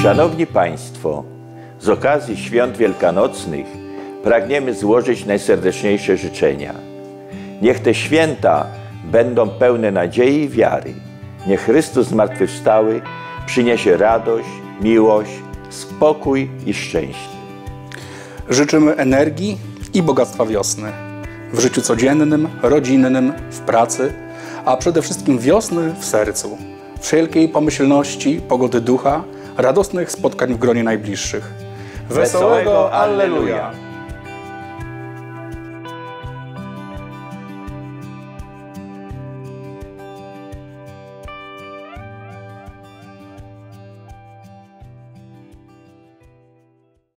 Szanowni Państwo, z okazji świąt wielkanocnych pragniemy złożyć najserdeczniejsze życzenia. Niech te święta będą pełne nadziei i wiary. Niech Chrystus zmartwychwstały przyniesie radość, miłość, spokój i szczęście. Życzymy energii i bogactwa wiosny. W życiu codziennym, rodzinnym, w pracy, a przede wszystkim wiosny w sercu. Wszelkiej pomyślności, pogody ducha, radosnych spotkań w gronie najbliższych. Wesołego Alleluja!